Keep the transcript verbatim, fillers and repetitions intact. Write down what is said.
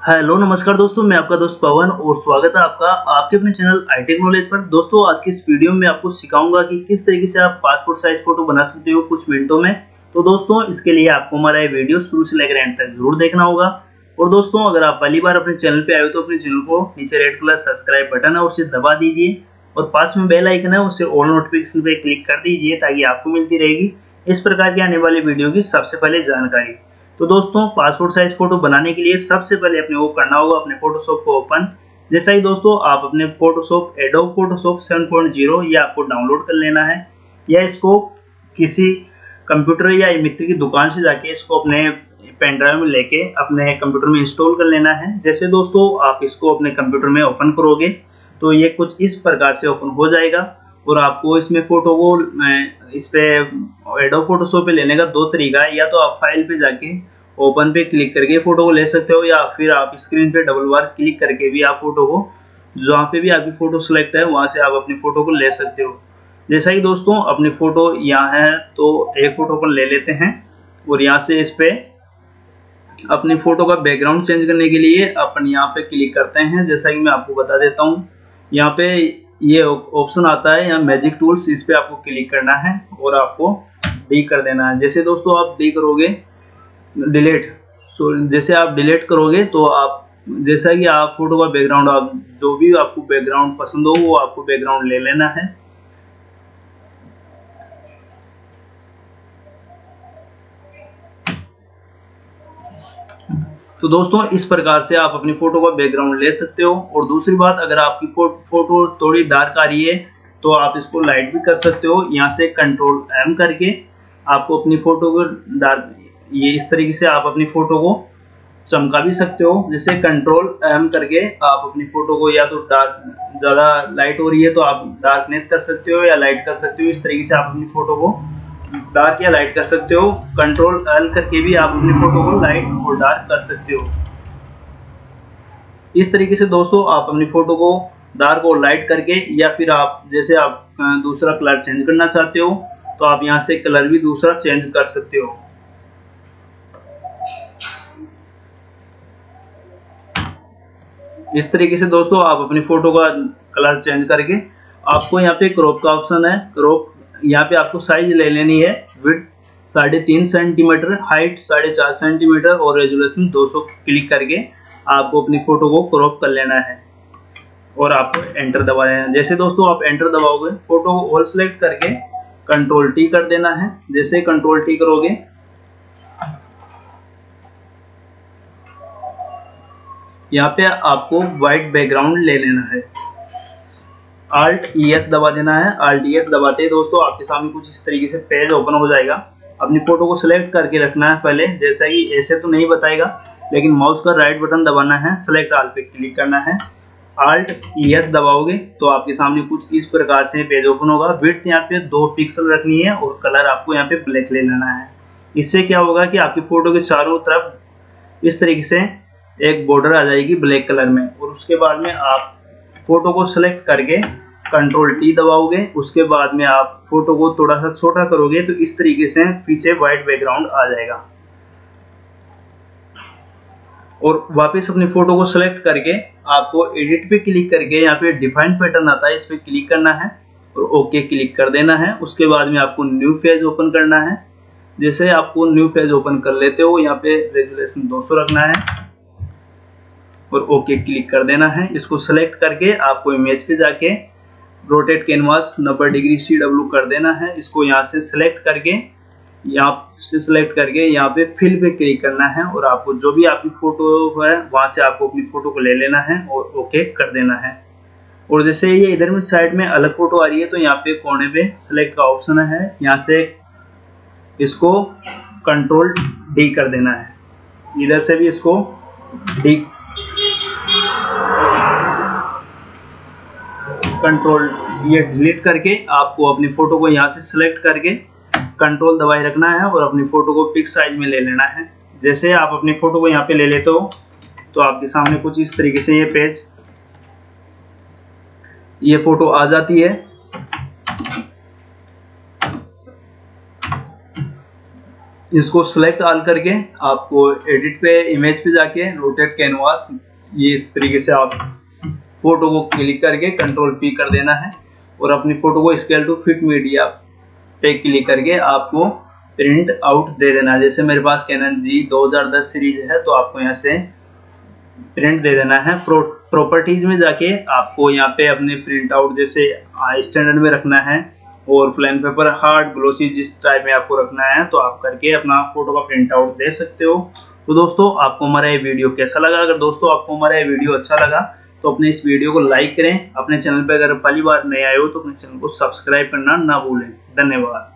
Hello नमस्कार दोस्तों, मैं आपका दोस्त पवन और स्वागत है आपका आपके अपने चैनल आई टेक नॉलेज पर। दोस्तों आज की इस वीडियो में आपको सिखाऊंगा कि किस तरीके से आप पासपोर्ट साइज फोटो बना सकते हो कुछ मिनटों में। तो दोस्तों इसके लिए आपको हमारा ये वीडियो शुरू से लेकर एंड तक जरूर देखना होगा। और दोस्तों अगर आप पहली बार अपने चैनल पे आए हो तो अपने चैनल को नीचे रेड कलर सब्सक्राइब बटन है उसे दबा दीजिए और पास में बेल आइकन है उसे ऑल नोटिफिकेशन पे क्लिक कर दीजिए ताकि आपको मिलती रहेगी इस प्रकार की आने वाली वीडियो की सबसे पहले जानकारी। तो दोस्तों पासपोर्ट साइज फोटो बनाने के लिए सबसे पहले अपने को करना होगा अपने फोटोशॉप को ओपन। जैसा ही दोस्तों आप अपने Photoshop Adobe Photoshop seven point zero ये आपको डाउनलोड कर लेना है या इसको किसी कंप्यूटर या मित्र की दुकान से जाके इसको अपने पेन ड्राइव में लेके अपने कंप्यूटर में इंस्टॉल कर लेना है। जैसे दोस्तों आप इसको अपने कंप्यूटर में ओपन करोगे तो ये कुछ इस प्रकार से ओपन हो जाएगा और आपको इसमें फोटो को इस पे एडोब फोटोशॉप पे लेने का दो तरीका है। या तो आप फाइल पे जाके ओपन पे क्लिक करके फोटो को ले सकते हो या फिर आप स्क्रीन पे डबल बार क्लिक करके भी आप फोटो को जहाँ पे भी आपकी फोटो सिलेक्ट है वहां से आप अपनी फोटो को ले सकते हो। जैसा ही दोस्तों अपनी फोटो यहाँ है तो एक फोटो को ले लेते हैं और यहाँ से इस पे अपनी फोटो का बैकग्राउंड चेंज करने के लिए अपन यहाँ पे क्लिक करते हैं। जैसा कि मैं आपको बता देता हूँ यहाँ पे ये ऑप्शन आता है यहाँ मैजिक टूल्स, इस पे आपको क्लिक करना है और आपको डी कर देना है। जैसे दोस्तों आप डी करोगे डिलीट, सो जैसे आप डिलीट करोगे तो आप जैसा कि आप फोटो का बैकग्राउंड आप जो भी आपको बैकग्राउंड पसंद हो वो आपको बैकग्राउंड ले लेना है। तो दोस्तों इस प्रकार से आप अपनी फोटो का बैकग्राउंड ले सकते हो। और दूसरी बात, अगर आपकी फोटो थोड़ी डार्क आ रही है तो आप इसको लाइट भी कर सकते हो। यहाँ से कंट्रोल एम करके आपको अपनी फोटो को डार्क ये इस तरीके से आप अपनी फोटो को चमका भी सकते हो। जैसे कंट्रोल एम करके आप अपनी फोटो को या तो डार्क ज्यादा लाइट हो रही है तो आप डार्कनेस कर सकते हो या लाइट कर सकते हो। इस तरीके से आप अपनी फोटो को डार्क या लाइट कर सकते हो। कंट्रोल एल करके भी आप अपनी फोटो को लाइट और डार्क कर सकते हो। इस तरीके से दोस्तों आप अपनी फोटो को डार्क और लाइट करके या फिर आप जैसे आप दूसरा कलर चेंज करना चाहते हो तो आप यहाँ से कलर भी दूसरा चेंज कर सकते हो। इस तरीके से दोस्तों आप अपनी फोटो का कलर चेंज करके आपको यहाँ पे क्रॉप का ऑप्शन है। क्रॉप यहाँ पे आपको साइज ले लेनी है, विड्थ साढ़े तीन सेंटीमीटर, हाइट साढ़े चार सेंटीमीटर और रेजोल्यूशन दो सौ क्लिक करके आपको अपनी फोटो को क्रॉप कर लेना है और आपको एंटर दबा देना है। जैसे दोस्तों आप एंटर दबाओगे फोटो को ऑल सेलेक्ट करके कंट्रोल टी कर देना है। जैसे कंट्रोल टी करोगे यहाँ पे आपको व्हाइट बैकग्राउंड ले लेना है, आल्ट ई एस दबा देना है। आल्ट ई एस दबाते ही दोस्तों आपके सामने कुछ इस तरीके से पेज ओपन हो जाएगा। अपनी फोटो को सिलेक्ट करके रखना है पहले, जैसा कि ऐसे तो नहीं बताएगा लेकिन माउस का राइट बटन दबाना है, सेलेक्ट ऑल पे क्लिक करना है, आल्ट ई एस दबाओगे तो आपके सामने कुछ इस प्रकार से पेज ओपन होगा। विड्थ यहाँ पे दो पिक्सल रखनी है और कलर आपको यहाँ पे ब्लैक ले लेना है। इससे क्या होगा कि आपकी फोटो के चारों तरफ इस तरीके से एक बॉर्डर आ जाएगी ब्लैक कलर में। और उसके बाद में आप फोटो को सिलेक्ट करके कंट्रोल टी दबाओगे, उसके बाद में आप फोटो को थोड़ा सा छोटा करोगे तो इस तरीके से पीछे व्हाइट बैकग्राउंड आ जाएगा। और वापस अपनी फोटो को सिलेक्ट करके आपको एडिट पे क्लिक करके यहाँ पे डिफाइन पैटर्न आता है, इस पे क्लिक करना है और ओके क्लिक कर देना है। उसके बाद में आपको न्यू पेज ओपन करना है। जैसे आपको न्यू पेज ओपन कर लेते हो यहाँ पे रेजोल्यूशन दो सौ रखना है और ओके क्लिक कर देना है। इसको सेलेक्ट करके आपको इमेज पे जाके रोटेट कैनवास नब्बे डिग्री सी डब्ल्यू कर देना है। इसको यहाँ से सिलेक्ट करके यहाँ से सिलेक्ट करके यहाँ पे फिल पे क्लिक करना है और आपको जो भी आपकी फोटो है वहां से आपको अपनी फोटो को ले लेना है और ओके कर देना है। और जैसे ये इधर में साइड में अलग फोटो आ रही है तो यहाँ पे कोने पे सिलेक्ट का ऑप्शन है, यहाँ से इसको कंट्रोल डी कर देना है। इधर से भी इसको डी कंट्रोल ये डिलीट करके आपको अपनी फोटो को यहाँ से सिलेक्ट करके कंट्रोल दबाए रखना है और अपनी फोटो को पिक साइज में ले लेना है। जैसे आप अपनी फोटो को यहाँ पे ले लेते हो तो आपके सामने कुछ इस तरीके से ये पेज ये फोटो आ जाती है। इसको सेलेक्ट ऑल करके आपको एडिट पे इमेज पे जाके रोटेट कैनवास, ये इस तरीके से आप फोटो को क्लिक करके कंट्रोल पी कर देना है और अपनी फोटो को स्केल टू फिट मीडिया पे क्लिक करके आपको प्रिंट आउट दे देना है। जैसे मेरे पास कैनन जी दो हज़ार दस सीरीज है तो आपको यहाँ से प्रिंट दे देना है। प्रो, प्रॉपर्टीज में जाके आपको यहाँ पे अपने प्रिंट आउट जैसे स्टैंडर्ड में रखना है और प्लेन पेपर हार्ड ग्लोसी जिस टाइप में आपको रखना है तो आप करके अपना फोटो का प्रिंट आउट दे सकते हो। तो दोस्तों आपको हमारा ये वीडियो कैसा लगा? अगर दोस्तों आपको हमारा ये वीडियो अच्छा लगा तो अपने इस वीडियो को लाइक करें। अपने चैनल पे अगर पहली बार नए आए हो तो अपने चैनल को सब्सक्राइब करना ना भूलें। धन्यवाद।